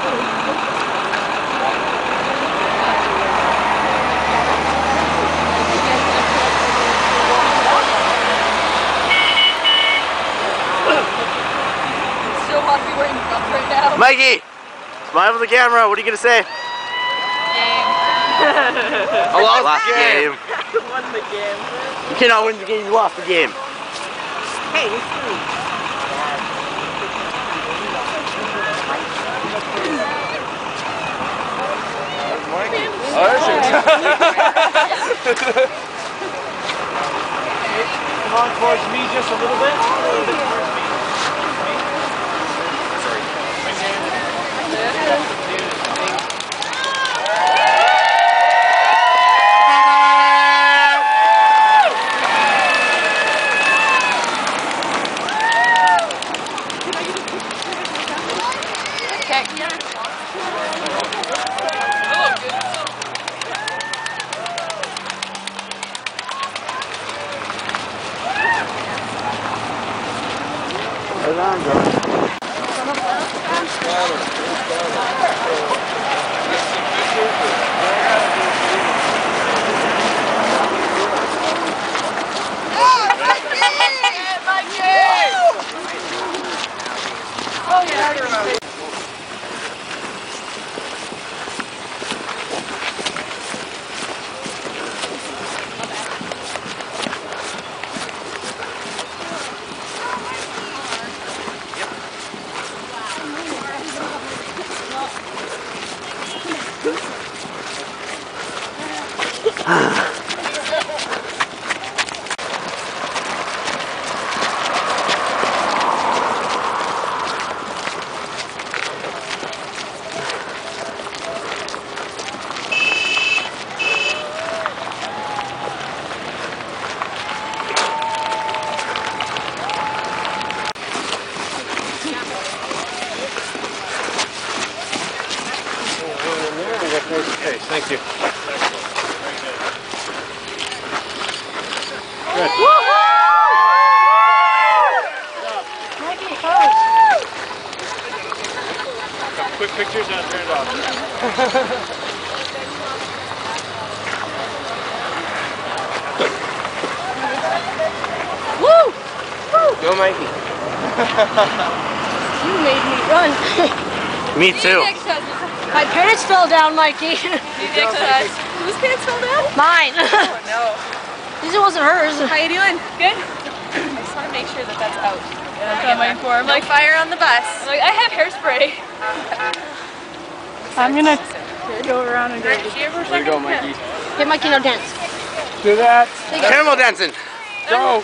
Still want to be wearing guns right now. Mikey, smile for the camera. What are you gonna say? Game. I lost the game. Won the game. You cannot win the game. You lost the game. Hey, it's true. Come on towards me just a little bit. Towards me. Hold on, bro. Oh yeah. Okay, thank you. Good. Quick pictures and turn it off. Woo! Woo! Go, Mikey. You made me run. Me too. My parents fell down, Mikey. Whose pants fell down? Mine. Oh no. This wasn't hers. How you doing? Good? I just want to make sure that that's out. Yeah, that's what I'm waiting for. I'm like, fire on the bus. I'm like, I have hairspray. I'm gonna go around and Right, here for a There you second? go, Mikey. get Mikey no dance. Do that. Camel dancing. Go.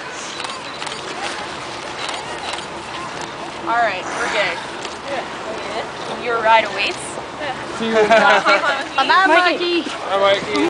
Alright, we're good. Your ride awaits. See you. Bye, Mikey. Bye, Mikey.